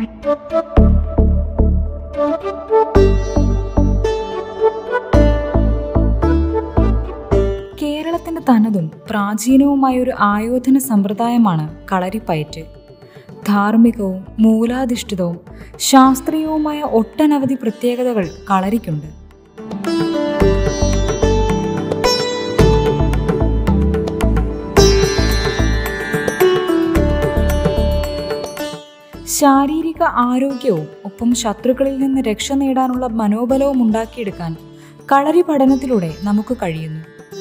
കേരളത്തിന്റെ തനതും പ്രാചീനവുമായ ഒരു ആയോധന സമ്പ്രദായമാണ് കളരിപ്പയറ്റ്. ധാർമ്മികവും മൂലാധിഷ്ഠിതവും ശാസ്ത്രീയവുമായ ഒട്ടനവധി പ്രത്യേകതകൾ കളരിക്കുണ്ട്. ശാരീരിക ആരോഗ്യവും ഒപ്പം ശത്രുക്കളിൽ നിന്ന് രക്ഷ നേടാനുള്ള മനോബലവും ഉണ്ടാക്കിയെടുക്കാൻ കളരി പഠനത്തിലൂടെ നമുക്ക് കഴിയുന്നു.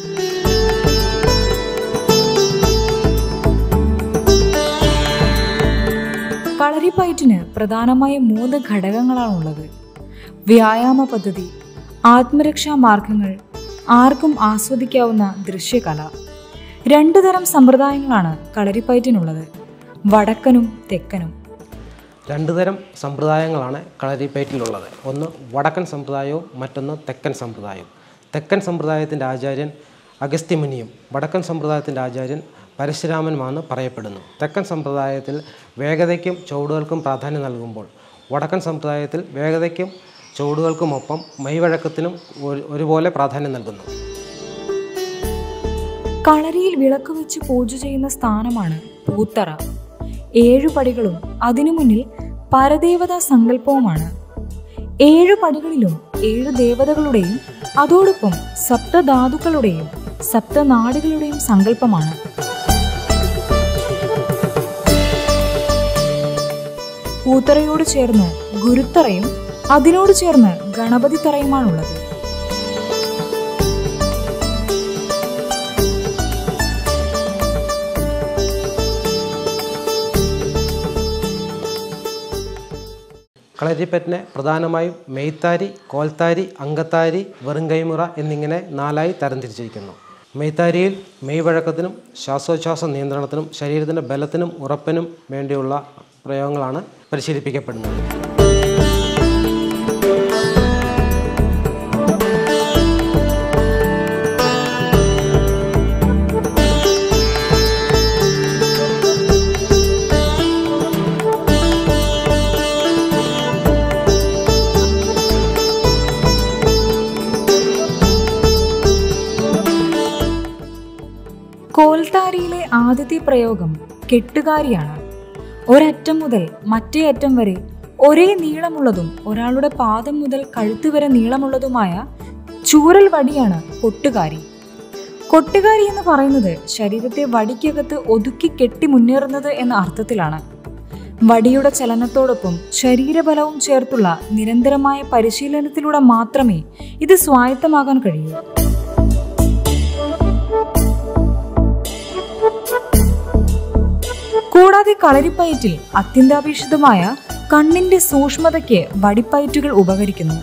കളരിപ്പയറ്റിന് പ്രധാനമായും 3 ഘടകങ്ങളാണുള്ളത്: വ്യായാമ പദ്ധതി, ആത്മരക്ഷാ മാർഗങ്ങൾ, ആർക്കും ആസ്വദിക്കാവുന്ന ദൃശ്യകല. 2 തരം സമ്പ്രദായങ്ങളാണ് കളരിപ്പയറ്റിനുള്ളത്: വടക്കനും തെക്കനും. 2 തരം സമ്പ്രദായങ്ങളാണ് കളരിപ്പയറ്റിലുള്ളത്. ഒന്ന് വടക്കൻ സമ്പ്രദായവും മറ്റൊന്ന് തെക്കൻ സമ്പ്രദായവും. തെക്കൻ സമ്പ്രദായത്തിൻ്റെ ആചാര്യൻ അഗസ്ത്യമുനിയും വടക്കൻ സമ്പ്രദായത്തിൻ്റെ ആചാര്യൻ പരശുരാമനുമാണെന്ന് പറയപ്പെടുന്നു. തെക്കൻ സമ്പ്രദായത്തിൽ വേഗതയ്ക്കും ചുവടുകൾക്കും പ്രാധാന്യം നൽകുമ്പോൾ വടക്കൻ സമ്പ്രദായത്തിൽ വേഗതയ്ക്കും ചുവടുകൾക്കുമൊപ്പം മെയ്വഴക്കത്തിനും ഒരുപോലെ പ്രാധാന്യം നൽകുന്നു. കളരിയിൽ വിളക്ക് വെച്ച് പൂജ ചെയ്യുന്ന സ്ഥാനമാണ് പൂത്തറ. 7 പടികളും അതിനു മുന്നിൽ പരദേവതാ സങ്കല്പവുമാണ്. 7 പടികളിലും 7 ദേവതകളുടെയും അതോടൊപ്പം സപ്തധാതുക്കളുടെയും സപ്തനാടുകളുടെയും സങ്കല്പമാണ്. പൂത്തറയോട് ചേർന്ന് ഗുരുത്തറയും അതിനോട് ചേർന്ന് ഗണപതി തറയുമാണുള്ളത്. കളരിപ്പയറ്റിനെ പ്രധാനമായും മെയ്ത്താരി, കോൽത്താരി, അങ്കത്താരി, വെറുങ്കൈമുറ എന്നിങ്ങനെ 4ആയി തരംതിരിച്ചിരിക്കുന്നു. മെയ്ത്താരിയിൽ മെയ്വഴക്കത്തിനും ശ്വാസോച്ഛ്വാസ നിയന്ത്രണത്തിനും ശരീരത്തിൻ്റെ ബലത്തിനും ഉറപ്പിനും വേണ്ടിയുള്ള പ്രയോഗങ്ങളാണ് പരിശീലിപ്പിക്കപ്പെടുന്നത്. കോൽത്താരിയിലെ ആദ്യത്തെ പ്രയോഗം കെട്ടുകാരിയാണ്. ഒരറ്റം മുതൽ മറ്റേ അറ്റം വരെ ഒരേ നീളമുള്ളതും ഒരാളുടെ പാദം മുതൽ കഴുത്ത് വരെ നീളമുള്ളതുമായ ചൂരൽ വടിയാണ് കൊട്ടുകാരി. കൊട്ടുകാരി എന്ന് പറയുന്നത് ശരീരത്തെ വടിക്കകത്ത് ഒതുക്കി കെട്ടി മുന്നേറുന്നത് എന്ന അർത്ഥത്തിലാണ്. വടിയുടെ ചലനത്തോടൊപ്പം ശരീരബലവും ചേർത്തുള്ള നിരന്തരമായ പരിശീലനത്തിലൂടെ മാത്രമേ ഇത് സ്വായത്തമാകാൻ കഴിയൂ. കൂടാതെ കളരിപ്പയറ്റിൽ അത്യന്താപേക്ഷിതമായ കണ്ണിന്റെ സൂക്ഷ്മതയ്ക്ക് വടിപ്പയറ്റുകൾ ഉപകരിക്കുന്നു.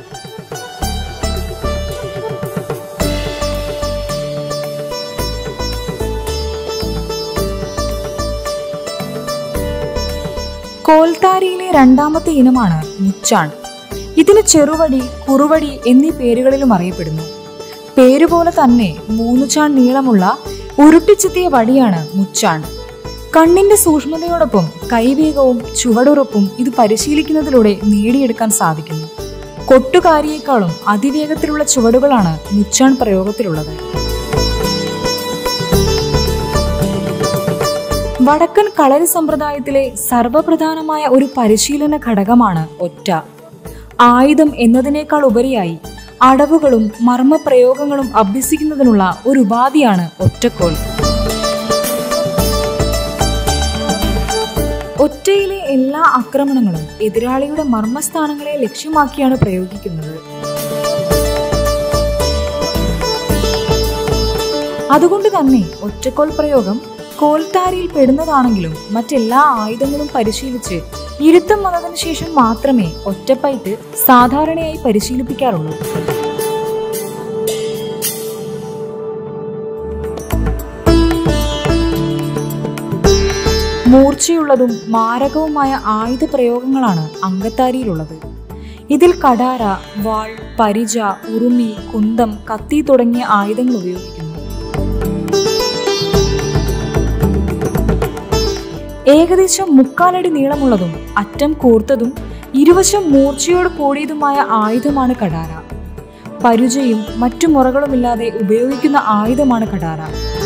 കോൽത്താരിയിലെ 2ാമത്തെ ഇനമാണ് മുച്ചാൺ. ഇതിന് ചെറുവടി, കുറുവടി എന്നീ പേരുകളിലും അറിയപ്പെടുന്നു. പേരുപോലെ തന്നെ 3 ചാൺ നീളമുള്ള ഉരുട്ടിച്ചെത്തിയ വടിയാണ് മുച്ചാൺ. കണ്ണിന്റെ സൂക്ഷ്മതയോടൊപ്പം കൈവേഗവും ചുവടുറപ്പും ഇത് പരിശീലിക്കുന്നതിലൂടെ നേടിയെടുക്കാൻ സാധിക്കുന്നു. കൊട്ടുകാരിയേക്കാളും അതിവേഗത്തിലുള്ള ചുവടുകളാണ് മുച്ചാൺ പ്രയോഗത്തിലുള്ളത്. വടക്കൻ കളരി സമ്പ്രദായത്തിലെ സർവപ്രധാനമായ ഒരു പരിശീലന ഘടകമാണ് ഒറ്റ. ആയുധം എന്നതിനേക്കാൾ ഉപരിയായി അടവുകളും മർമ്മപ്രയോഗങ്ങളും അഭ്യസിക്കുന്നതിനുള്ള ഒരു ഉപാധിയാണ് ഒറ്റക്കോൽ. ഒറ്റയിലെ എല്ലാ ആക്രമണങ്ങളും എതിരാളിയുടെ മർമ്മസ്ഥാനങ്ങളെ ലക്ഷ്യമാക്കിയാണ് പ്രയോഗിക്കുന്നത്. അതുകൊണ്ട് തന്നെ ഒറ്റക്കോൽ പ്രയോഗം കോൽത്താരിയിൽ പെടുന്നതാണെങ്കിലും മറ്റെല്ലാ ആയുധങ്ങളും പരിശീലിച്ച് ഇരുത്തം വന്നതിന് ശേഷം മാത്രമേ ഒറ്റപ്പയറ്റ് സാധാരണയായി പരിശീലിപ്പിക്കാറുള്ളൂ. മൂർച്ചയുള്ളതും മാരകവുമായ ആയുധ പ്രയോഗങ്ങളാണ് അങ്കത്താരിയിലുള്ളത്. ഇതിൽ കടാര, വാൾ, പരിച, ഉറുമി, കുന്തം, കത്തി തുടങ്ങിയ ആയുധങ്ങൾ ഉപയോഗിക്കുന്നു. ഏകദേശം 3/4 അടി നീളമുള്ളതും അറ്റം കൂർത്തതും ഇരുവശം മൂർച്ചയോട് കൂടിയതുമായ ആയുധമാണ് കടാര. പരുജയും മറ്റു മുറകളുമില്ലാതെ ഉപയോഗിക്കുന്ന ആയുധമാണ് കടാര.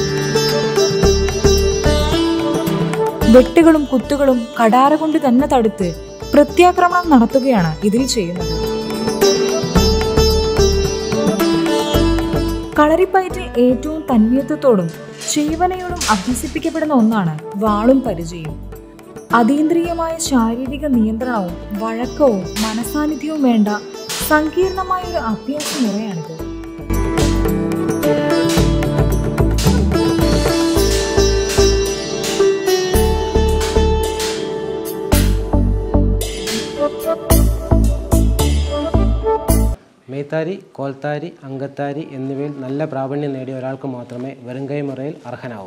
വെട്ടുകളും കുത്തുകളും കടാര കൊണ്ട് തന്നെ തടുത്ത് പ്രത്യാക്രമണം നടത്തുകയാണ് ഇതിൽ ചെയ്യുന്നത്. കളരിപ്പയറ്റിൽ ഏറ്റവും തന്മയത്വത്തോടും ചേവനയോടും അഭ്യസിപ്പിക്കപ്പെടുന്ന ഒന്നാണ് വാളും പരിചയും. അതീന്ദ്രിയമായ ശാരീരിക നിയന്ത്രണവും വഴക്കവും മനസാന്നിധ്യവും വേണ്ട സങ്കീർണമായ ഒരു അഭ്യാസ മുറയാണിത്. മെയ്ത്താരി, കോൽത്താരി, അങ്കത്താരി എന്നിവയിൽ നല്ല പ്രാവീണ്യം നേടിയ ഒരാൾക്ക് മാത്രമേ വെറുംകൈ മുറയിൽ അർഹനാവൂ.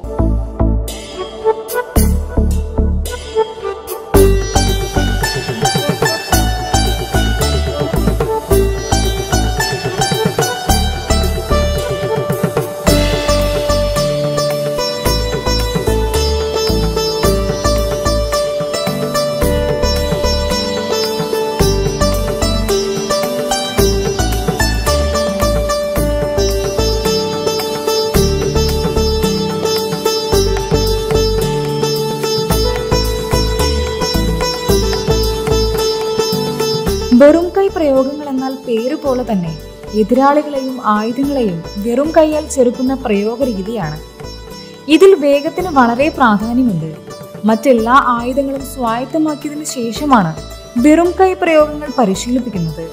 വെറും കൈ പ്രയോഗങ്ങൾ എന്നാൽ പേരുപോലെ തന്നെ എതിരാളികളെയും ആയുധങ്ങളെയും വെറും കൈയാൽ ചെറുക്കുന്ന പ്രയോഗ രീതിയാണ്. ഇതിൽ വേഗത്തിന് വളരെ പ്രാധാന്യമുണ്ട്. മറ്റെല്ലാ ആയുധങ്ങളും സ്വായത്തമാക്കിയതിനു ശേഷമാണ് വെറും കൈ പ്രയോഗങ്ങൾ പരിശീലിപ്പിക്കുന്നത്.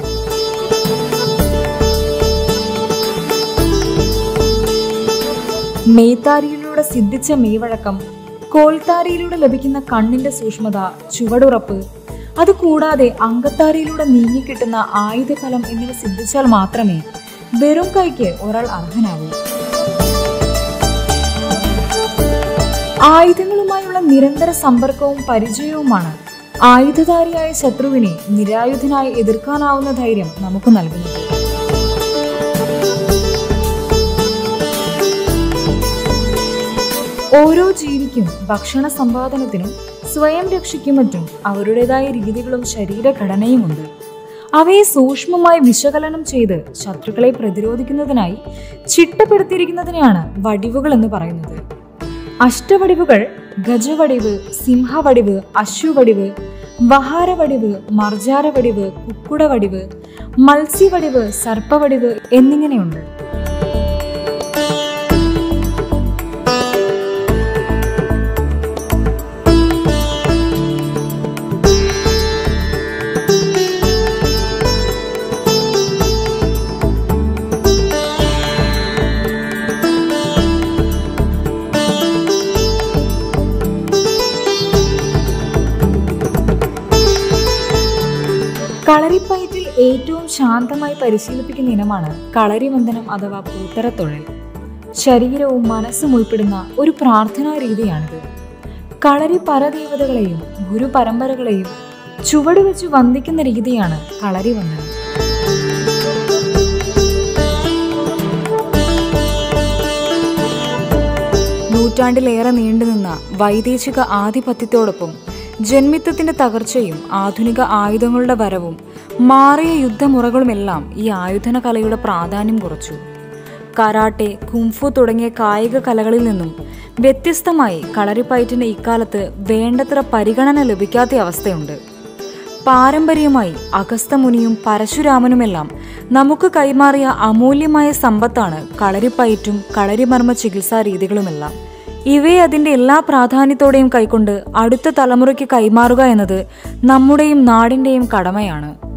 മെയ്ത്താരിയിലൂടെ സിദ്ധിച്ച മെയ്വഴക്കം, കോൽത്താരിയിലൂടെ ലഭിക്കുന്ന കണ്ണിന്റെ സൂക്ഷ്മത, ചുവടുറപ്പ്, അതുകൂടാതെ അങ്കത്താരിയിലൂടെ നീങ്ങിക്കിട്ടുന്ന ആയുധഫലം എന്നിവ സിദ്ധിച്ചാൽ മാത്രമേ വെറും കൈക്ക് ഒരാൾ അർഹനാവൂ. ആയുധങ്ങളുമായുള്ള നിരന്തര സമ്പർക്കവും പരിചയവുമാണ് ആയുധധാരിയായ ശത്രുവിനെ നിരായുധനായി എതിർക്കാനാവുന്ന ധൈര്യം നമുക്ക് നൽകുന്നത്. ഓരോ ജീവിക്കും ഭക്ഷണ സമ്പാദനത്തിനും സ്വയം രക്ഷയ്ക്കും മറ്റും അവരുടേതായ രീതികളും ശരീരഘടനയുമുണ്ട്. അവയെ സൂക്ഷ്മമായി വിശകലനം ചെയ്ത് ശത്രുക്കളെ പ്രതിരോധിക്കുന്നതിനായി ചിട്ടപ്പെടുത്തിയിരിക്കുന്നതിനെയാണ് വടിവുകൾ എന്ന് പറയുന്നത്. അഷ്ടവടിവുകൾ ഗജവടിവ്, സിംഹവടിവ്, അശ്വവടിവ്, വഹാരവടിവ്, മർജാരവടിവ്, കുക്കുടവടിവ്, മത്സ്യവടിവ്, സർപ്പവടിവ് എന്നിങ്ങനെയുണ്ട്. കളരിപ്പയറ്റിൽ ഏറ്റവും ശാന്തമായി പരിശീലിപ്പിക്കുന്ന ഇനമാണ് കളരിവന്ദനം അഥവാ പൂത്തറത്തൊഴിൽ. ശരീരവും മനസ്സും ഉൾപ്പെടുന്ന ഒരു പ്രാർത്ഥനാ രീതിയാണിത്. കളരി പരദേവതകളെയും ഗുരുപരമ്പരകളെയും ചുവടുവെച്ച് വന്ദിക്കുന്ന രീതിയാണ് കളരിവന്ദനം. നൂറ്റാണ്ടിലേറെ നീണ്ടുനിന്ന വൈദേശിക ആധിപത്യത്തോടൊപ്പം ജന്മിത്വത്തിന്റെ തകർച്ചയും ആധുനിക ആയുധങ്ങളുടെ വരവും മാറിയ യുദ്ധമുറകളുമെല്ലാം ഈ ആയുധന കലയുടെ പ്രാധാന്യം കുറച്ചു. കരാട്ടെ, കുംഫു തുടങ്ങിയ കായിക കലകളിൽ നിന്നും വ്യത്യസ്തമായി കളരിപ്പയറ്റിന് ഇക്കാലത്ത് വേണ്ടത്ര പരിഗണന ലഭിക്കാത്ത അവസ്ഥയുണ്ട്. പാരമ്പര്യമായി അഗസ്ത്യമുനിയും പരശുരാമനുമെല്ലാം നമുക്ക് കൈമാറിയ അമൂല്യമായ സമ്പത്താണ് കളരിപ്പയറ്റും കളരിമർമ്മ ചികിത്സാ രീതികളുമെല്ലാം. ഇവയെ അതിന്റെ എല്ലാ പ്രാധാന്യത്തോടെയും കൈക്കൊണ്ട് അടുത്ത തലമുറയ്ക്ക് കൈമാറുക എന്നത് നമ്മുടെയും നാടിന്റെയും കടമയാണ്.